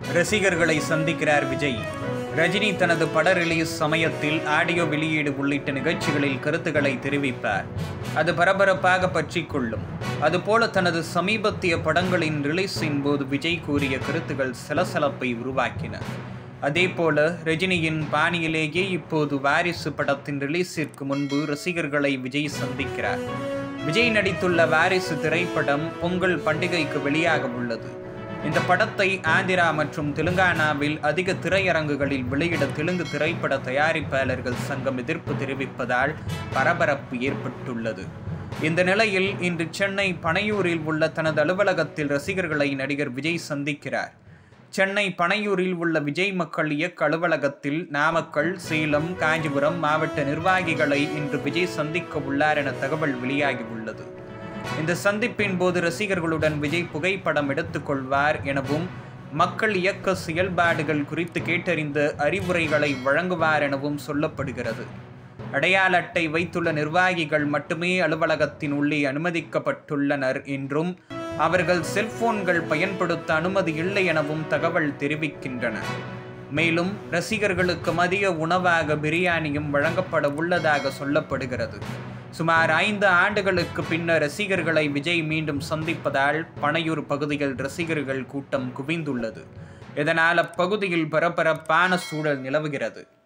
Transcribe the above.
ரசிகர்களை சந்திக்கிறார் விஜய். ரஜினி தனது பட ரிலீஸ் சமயத்தில் ஆடியோ வெளியீடு உள்ளிட்ட நிகழ்ச்சிகளில் கருத்துக்களை தெரிவிப்பார். அது பரபரப்பாக பற்றிக் கொள்ளும். அதுபோல தனது சமீபத்திய படங்களின் ரிலீஸின் போது விஜய் கூறிய கருத்துக்கள் சலசலப்பை உருவாக்கின. அதேபோல ரஜினியின் பாணியிலேயே இப்போது வாரிசு படத்தின் ரிலீஸிற்கு முன்பு ரசிகர்களை விஜய் சந்திக்கிறார். விஜய் நடித்துள்ள வாரிசு திரைப்படம் பொங்கல் பண்டிகைக்கு வெளியாக உள்ளது. இந்த படத்தை ஆந்திரா மற்றும் தெலுங்கானாவில் அதிக திரையரங்குகளில் வெளியிட தெலுங்கு திரைப்பட தயாரிப்பாளர்கள் சங்கம் எதிர்ப்பு தெரிவிப்பதால் பரபரப்பு ஏற்பட்டுள்ளது. இந்த நிலையில் இன்று சென்னை பனையூரில் உள்ள தனது அலுவலகத்தில் ரசிகர்களை நடிகர் விஜய் சந்திக்கிறார். சென்னை பனையூரில் உள்ள விஜய் மக்கள் இயக்க அலுவலகத்தில் நாமக்கல், சேலம், காஞ்சிபுரம் மாவட்ட நிர்வாகிகளை இன்று விஜய் சந்திக்க உள்ளார் என தகவல் வெளியாகியுள்ளது. இந்த சந்திப்பின் போது ரசிகர்களுடன் விஜய் புகைப்படம் எடுத்துக்கொள்வார் எனவும் மக்கள் இயக்க செயல்பாடுகள் குறித்து கேட்டறிந்த அறிவுரைகளை வழங்குவார் எனவும் சொல்லப்படுகிறது. அடையாள அட்டை வைத்துள்ள நிர்வாகிகள் மட்டுமே அலுவலகத்தின் உள்ளே அனுமதிக்கப்பட்டுள்ளனர் என்றும் அவர்கள் செல்போன்கள் பயன்படுத்த அனுமதி இல்லை எனவும் தகவல் தெரிவிக்கின்றன. மேலும் ரசிகர்களுக்கு மதிய உணவாக பிரியாணியும் வழங்கப்பட உள்ளதாக சொல்லப்படுகிறது. சுமார் 5 ஆண்டுகளுக்கு பின்னர் ரசிகர்களை விஜய் மீண்டும் சந்திப்பதால் பனையூர் பகுதியில் ரசிகர்கள் கூட்டம் குவிந்துள்ளது. இதனால் அப்பகுதியில் பரபரப்பான சூழல் நிலவுகிறது.